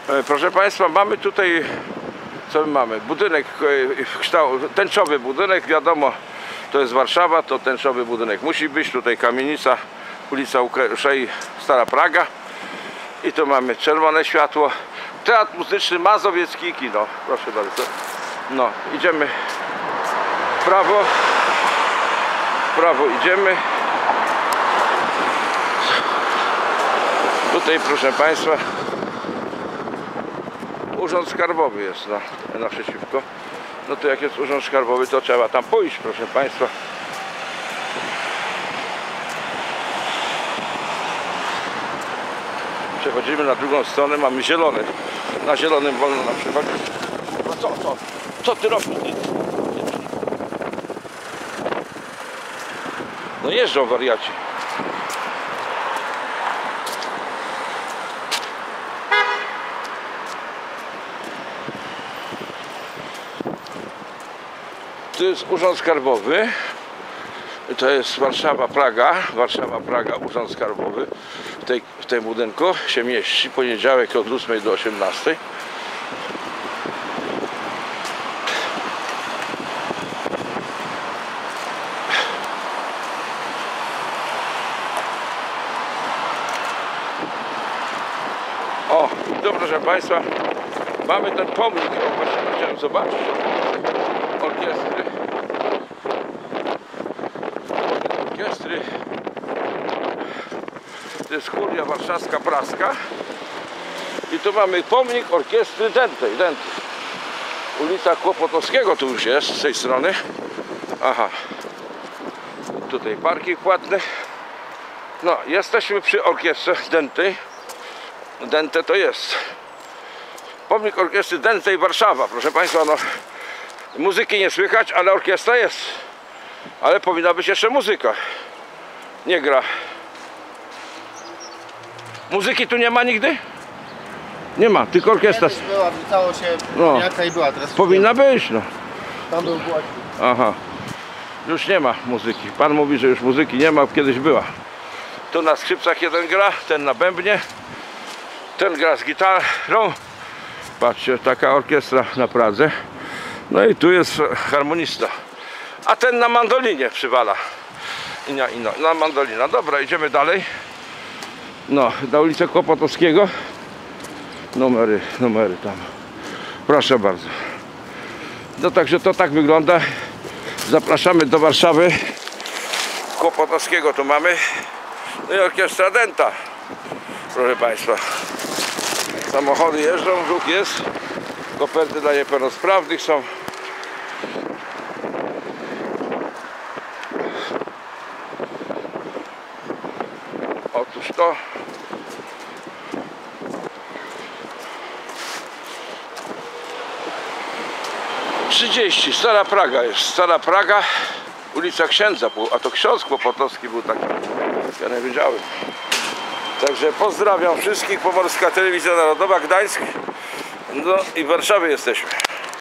Proszę Państwa, mamy tutaj, co my mamy? Budynek, tęczowy budynek, wiadomo, to jest Warszawa, to tęczowy budynek musi być. Tutaj kamienica, ulica Łukaszei, Stara Praga. I tu mamy czerwone światło. Teatr muzyczny Mazowiecki Kino. Proszę bardzo. No, idziemy w prawo. W prawo idziemy. Tutaj, proszę Państwa, Urząd Skarbowy jest naprzeciwko. No to jak jest Urząd Skarbowy, to trzeba tam pójść, proszę Państwa. Przechodzimy na drugą stronę, mamy zielony. Na zielonym wolno nam przechodzić. No co ty robisz? No jeżdżą wariaci. Tu jest Urząd Skarbowy. To jest Warszawa, Praga. Warszawa, Praga, Urząd Skarbowy. W tym budynku się mieści. Poniedziałek od 8 do 18. O, to proszę Państwa, mamy ten pomnik. O, właśnie chciałem zobaczyć. Orkiestry. Orkiestry. To jest Kuria Warszawska Praska. I tu mamy pomnik orkiestry Dętej. Ulica Kłopotowskiego tu już jest z tej strony. Aha. Tutaj parking płatny. No, jesteśmy przy orkiestrze Dętej. Dęte to jest pomnik orkiestry Dętej Warszawa. Proszę Państwa, no muzyki nie słychać, ale orkiestra jest. Ale powinna być jeszcze muzyka. Nie gra. Muzyki tu nie ma nigdy? Nie ma, tylko orkiestra. Kiedyś była, wrzucało się No. jaka i była, teraz Powinna być, no. tam był głośnik. Aha. Już nie ma muzyki. Pan mówi, że już muzyki nie ma, kiedyś była. Tu na skrzypcach jeden gra, ten na bębnie. Ten gra z gitarą. Patrzcie, taka orkiestra na Pradze. No i tu jest harmonista. A ten na mandolinie przywala. Na mandolina. Dobra, idziemy dalej. No, na ulicę Kłopotowskiego. Numery tam. Proszę bardzo. No także to tak wygląda. Zapraszamy do Warszawy. Kłopotowskiego tu mamy. No i orkiestra Dęta. Proszę Państwa. Samochody jeżdżą, ruch jest. Koperty dla niepełnosprawnych są. Otóż to. Stara Praga jest. Stara Praga, ulica Księdza, a to ksiądz Kłopotowski był taki. Ja nie wiedziałem. Także pozdrawiam wszystkich. Pomorska Telewizja Narodowa, Gdańsk. No i w Warszawie jesteśmy.